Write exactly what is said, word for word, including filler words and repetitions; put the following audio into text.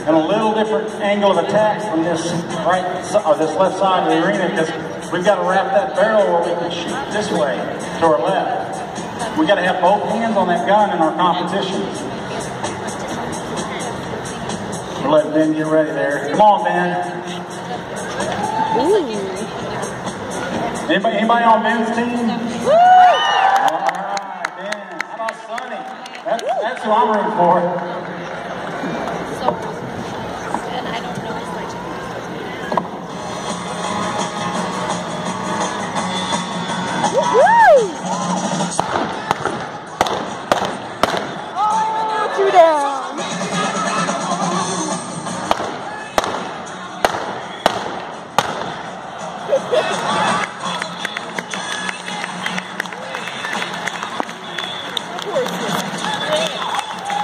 and a little different angle of attack from this right or this left side of the arena, because we've got to wrap that barrel where we can shoot this way to our left. We got to have both hands on that gun in our competition. We'll let Ben get ready there. Come on, Ben. Ooh. Anybody, anybody on Ben's team? Woo! All right, Ben. How about Sonny? That's, that's who I'm rooting for.